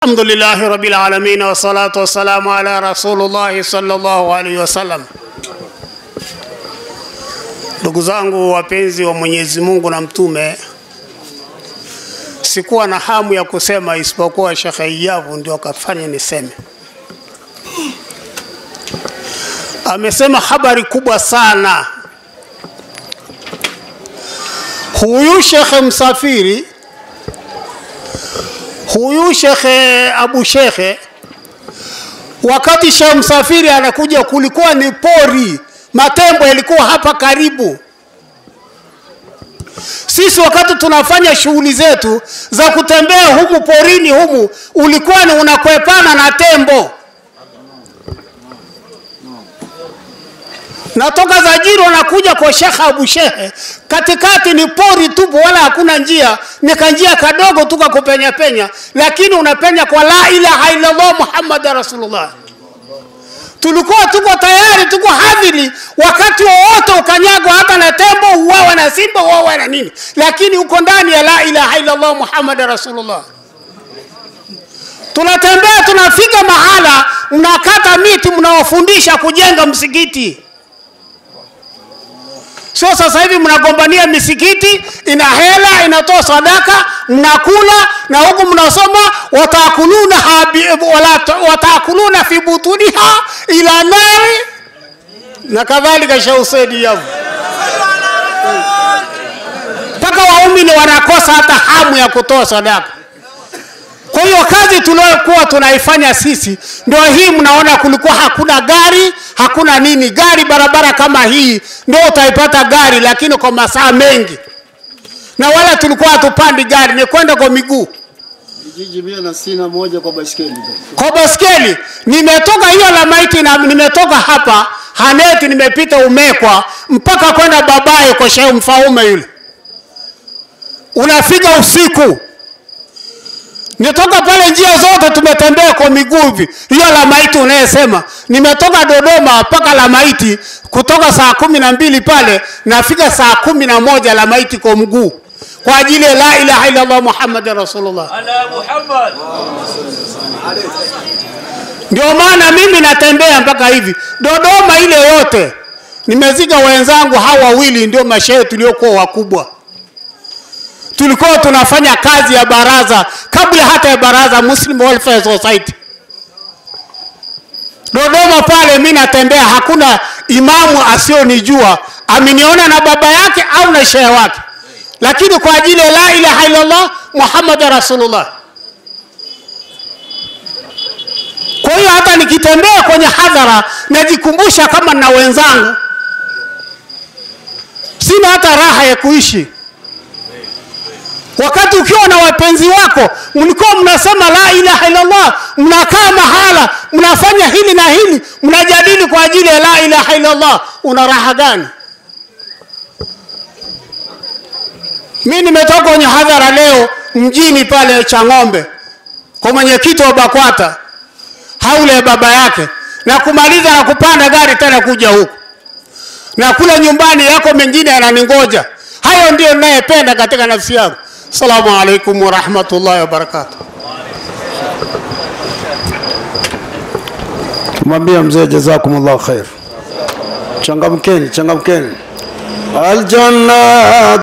Alhamdulillahi rabbil alamin wa salatu wa salamu ala rasulullah sallallahu alaihi wasallam. Ndugu zangu wapenzi wa Mwenyezi Mungu na mtume, sikuwa na hamu ya kusema isipokuwa Sheikh Iyavu ndio kafanya niseme. Amesema habari kubwa sana. Huyu Sheikh Msafiri, huyu Sheikh Abu Sheikh, wakati Sheikh Msafiri anakuja kulikuwa ni pori, matembo yalikuwa hapa karibu. Sisi wakati tunafanya shughuli zetu za kutembea humu porini humu, ulikuwa ni unakwepana na tembo. Natoka Zajiro nakuja kwa Sheikh Abu Sheikh, katikati ni pori tupu, wala hakuna njia, ni kanjia kadogo tuka kupenya penya, lakini unapenya kwa la ilaha illallah Muhammadur Rasulullah. Tulikuwa tuko tayari, tuko hadhili, wakati wowote ukanyagwa hata na tembo, uwawe na simba, uwawe na nini, lakini uko ndani ya la ilaha illallah Muhammadur Rasulullah. Tunatembea, tunafika mahala, mnakata miti, mnawafundisha kujenga msikiti. Sio sasa hivi mnagombania misikiti, ina hela, inatoa sadaka, mnakula, na huku mnasoma watakuluna fi butuniha ila nari na kadhalika. Shausedi yavu paka waumini wanakosa hata hamu ya kutoa sadaka. Kwa hiyo kazi tuliyokuwa tunaifanya sisi ndio hii. Mnaona kulikuwa hakuna gari, hakuna nini, gari barabara kama hii ndio utaipata gari, lakini kwa masaa mengi, na wala tulikuwa hatupandi gari, ni kwenda kwa miguu. Jiji mia na sina moja kwa baiskeli. Kwa baiskeli nimetoka hiyo la maiti, na nimetoka hapa Haneti, nimepita Umekwa mpaka kwenda Babaye kwa Sheikh Mfaume yule, unafika usiku. Nitoka pale njia zote tumetembea kwa miguu hivi. Hiyo la maiti unayesema, nimetoka Dodoma mpaka la maiti, kutoka saa 12 pale nafika saa 11 la maiti kwa mguu, kwa ajili ya la ilaha illa Allah Muhammadur Rasulullah. Ala Muhammad. Ndio maana mimi natembea mpaka hivi. Dodoma ile yote nimezika wenzangu hawa wawili, ndio mashehe tuliokuwa wakubwa. Tulikuwa tunafanya kazi ya baraza kabla hata ya baraza Muslim Welfare Society. Dodoma pale mimi natembea, hakuna imamu asionijua, ameniona na baba yake au na shehe wake, lakini kwa ajili ya la ilaha illallah Muhammadur Rasulullah. Kwa hiyo hata nikitembea kwenye hadhara najikumbusha kama na wenzangu, sina hata raha ya kuishi. Wakati ukiwa na wapenzi wako, mlikuwa mnasema la ilaha illallah, mnakaa mahala, mnafanya hili na hili, mnajadili kwa ajili ya la ilaha illallah, una raha gani? Mimi nimetoka kwenye hadhara leo mjini pale Chang'ombe kwa mwenyekiti wa BAKWATA, haule ya baba yake, na kumaliza na kupanda gari tena kuja huku, na kule nyumbani yako mengine yananingoja. Hayo ndio ninayopenda katika nafsi yangu. Assalamu alaikum wa rahmatullahi wa barakatuh. Mwambie mzee jazakumullahu khair. Changamkeni, changamkeni. Aljanna